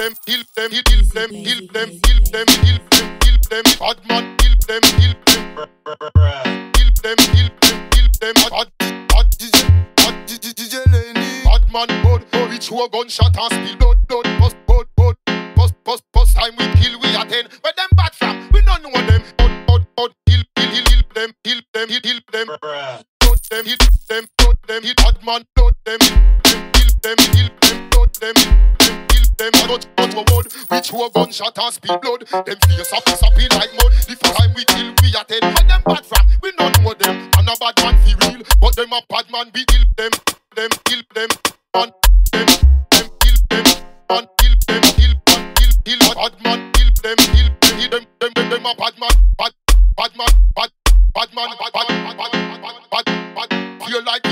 them, kill them, kill them, kill them, kill them, kill them, kill them, bad man, kill them, kill them, kill them, kill them, kill them, bad DJ Lenny, bad man, blood, reach who a gunshot and spill blood, bust, time we kill, we attend, where them bad from, we don't know them, kill them, kill them, kill them, blood them, hit them, blood them, hit bad man, blood them, kill them, blood them, kill them, touch my word, reach who a gunshot and spill blood, them face happy like mud, the time we kill, we attend, where them bad from, we don't know them, and a bad man feel real, but them a bad man, we kill them, kill them, and them, kill them, and kill them, kill bad man, kill them, them a bad man, bad man, feel like,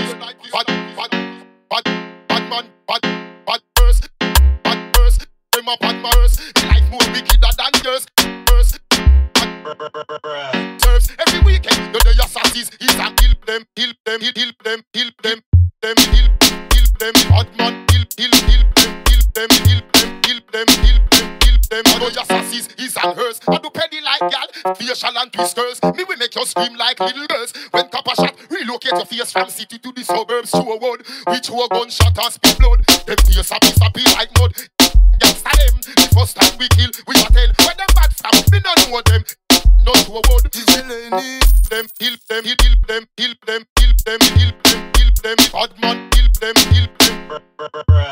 bad man, bad verse, them a bad verse, life more wickeder than yours, verse, serves every weekend, the assassins, he's a kill them, kill them, bad man, kill them, the assassins, he's and hers, I do penny like gal, facial and twisters, me will make you scream like little girls, when copper shot, relocate your face from city to the suburbs, to a wood, reach to a gunshot and spit blood, them face happy like mud, gangsta them, the first time we kill, we attend, when them bad from, me don't know them, not to a word, them, kill them, bad man, kill them,